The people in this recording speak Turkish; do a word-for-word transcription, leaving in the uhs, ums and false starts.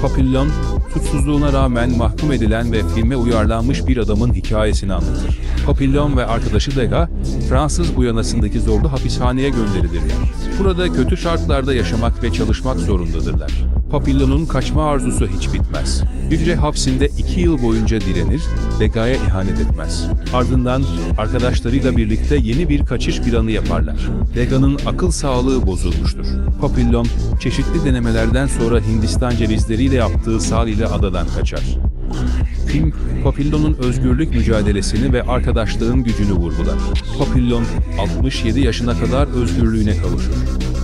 Papillon, suçsuzluğuna rağmen mahkum edilen ve filme uyarlanmış bir adamın hikayesini anlatır. Papillon ve arkadaşı Degas, Fransız Guyana'sındaki zorlu hapishaneye gönderilirler. Burada kötü şartlarda yaşamak ve çalışmak zorundadırlar. Papillon'un kaçma arzusu hiç bitmez. Hücre hapsinde iki yıl boyunca direnir, Degas'a ihanet etmez. Ardından arkadaşlarıyla birlikte yeni bir kaçış planı yaparlar. Degas'ın akıl sağlığı bozulmuştur. Papillon, çeşitli denemelerden sonra Hindistan cevizleriyle yaptığı sal ile adadan kaçar. Film, Papillon'un özgürlük mücadelesini ve arkadaşlığın gücünü vurgular. Papillon, altmış yedi yaşına kadar özgürlüğüne kavuşur.